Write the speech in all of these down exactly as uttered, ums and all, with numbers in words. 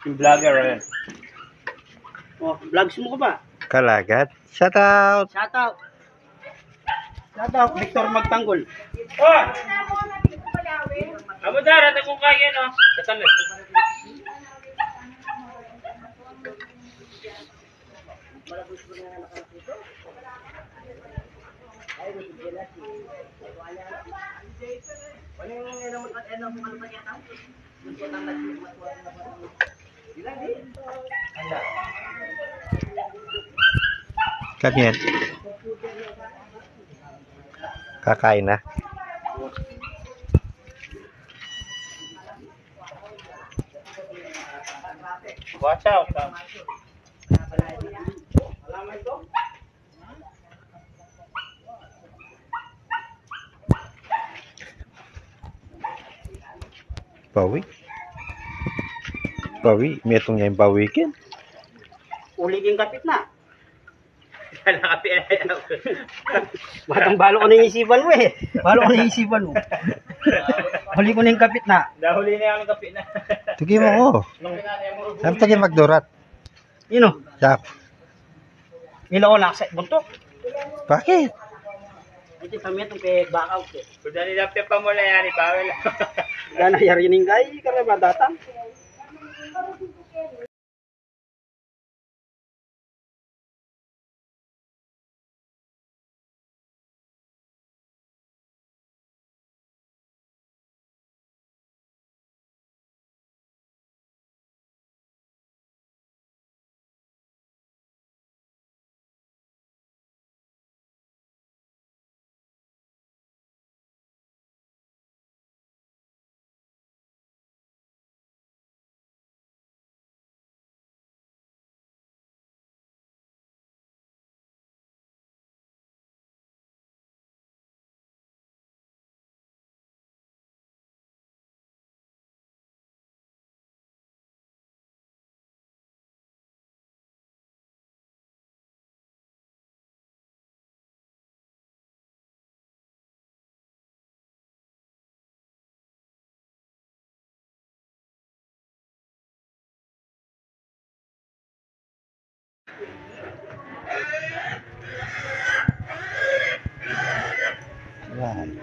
Yung vlogger, ayun. Oh, vlogs mo ko ba? Kalagat. Shout out. Shout out. Shout out, Victor Magtanggol. Oh! Amo dara, kung kaya no. Katalit. Kamian. Kakain na. Watch out. Bawi. Bawi. May itong niya yung bawikin. Uliging kapit na. Nakapi na yan. Batang balo ko na yung isipan mo eh. Balo ko na yung isipan mo. Huli ko na yung kapit na. Dahuli na yung kapi na. Tugi mo ko. Saan tagi magdurat? Yun o. Sak. Mila ko nakasay. Buntok. Bakit? Ito kami itong kay bakaw ko. Kung nilapit pa mula yan, ibawal. Gana yarining kay karama datang. Yan.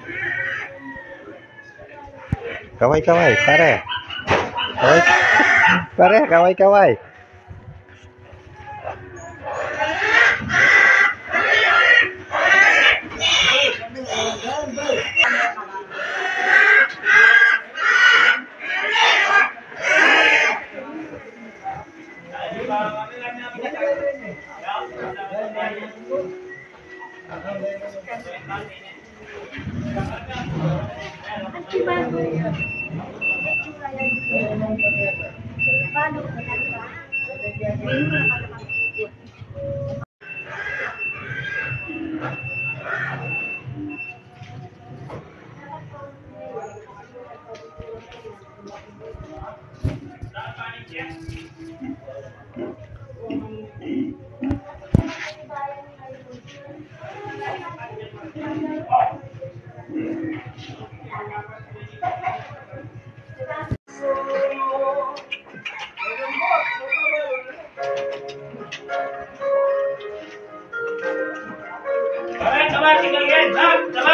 Kaway kaway, pare. Kaway. Pare, kaway kaway. Alright, tama, tinggal yan. Tama.